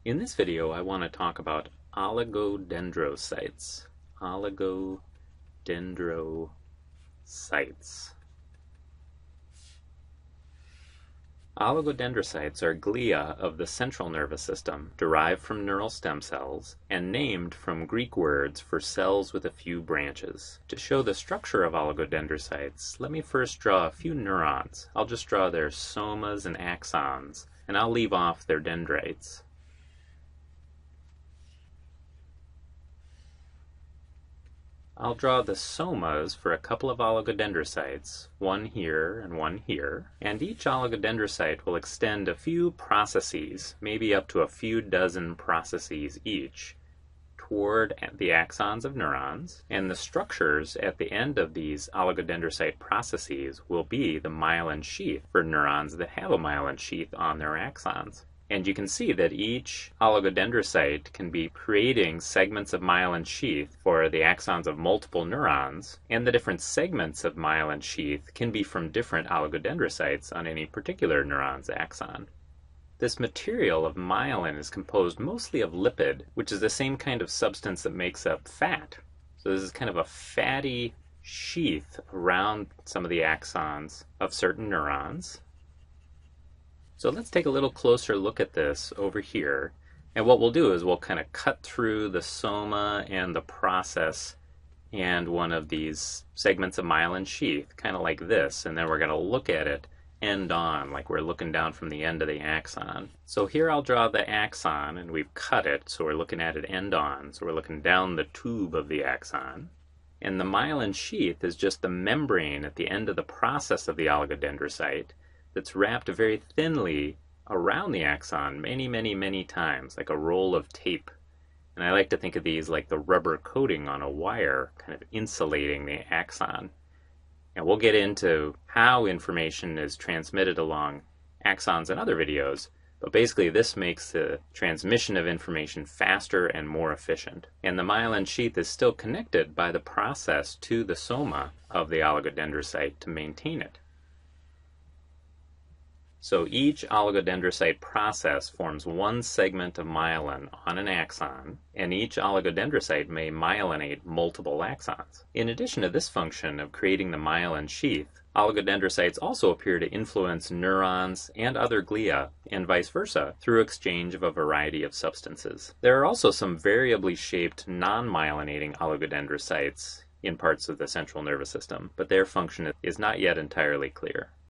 In this video, I want to talk about oligodendrocytes. Oligodendrocytes. Oligodendrocytes are glia of the central nervous system, derived from neural stem cells, and named from Greek words for cells with a few branches. To show the structure of oligodendrocytes, let me first draw a few neurons. I'll just draw their somas and axons, and I'll leave off their dendrites. I'll draw the somas for a couple of oligodendrocytes, one here and one here, and each oligodendrocyte will extend a few processes, maybe up to a few dozen processes each, toward the axons of neurons, and the structures at the end of these oligodendrocyte processes will be the myelin sheath for neurons that have a myelin sheath on their axons. And you can see that each oligodendrocyte can be creating segments of myelin sheath for the axons of multiple neurons, and the different segments of myelin sheath can be from different oligodendrocytes on any particular neuron's axon. This material of myelin is composed mostly of lipid, which is the same kind of substance that makes up fat. So this is kind of a fatty sheath around some of the axons of certain neurons. So let's take a little closer look at this over here. And what we'll do is we'll kind of cut through the soma and the process and one of these segments of myelin sheath, kind of like this. And then we're going to look at it end on, like we're looking down from the end of the axon. So here I'll draw the axon, and we've cut it, so we're looking at it end on. So we're looking down the tube of the axon. And the myelin sheath is just the membrane at the end of the process of the oligodendrocyte that's wrapped very thinly around the axon many times, like a roll of tape. And I like to think of these like the rubber coating on a wire, kind of insulating the axon. And we'll get into how information is transmitted along axons in other videos, but basically this makes the transmission of information faster and more efficient. And the myelin sheath is still connected by the process to the soma of the oligodendrocyte to maintain it. So each oligodendrocyte process forms one segment of myelin on an axon, and each oligodendrocyte may myelinate multiple axons. In addition to this function of creating the myelin sheath, oligodendrocytes also appear to influence neurons and other glia, and vice versa, through exchange of a variety of substances. There are also some variably shaped non-myelinating oligodendrocytes in parts of the central nervous system, but their function is not yet entirely clear.